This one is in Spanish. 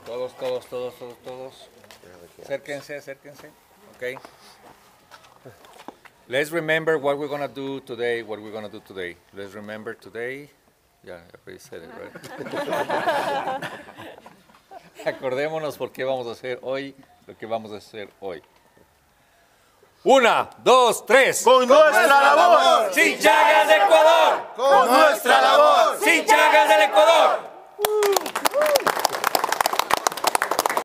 Todos. Acérquense. Okay. Let's remember what we're gonna do today. Let's remember today. Yeah, I already said it, right? Acordémonos por qué vamos a hacer hoy lo que vamos a hacer hoy. 1, 2, 3. Con nuestra labor. Sí.